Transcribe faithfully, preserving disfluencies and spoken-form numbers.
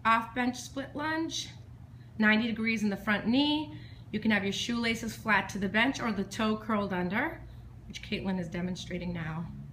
off bench split lunge, ninety degrees in the front knee. You can have your shoelaces flat to the bench or the toe curled under, which Caitlin is demonstrating now.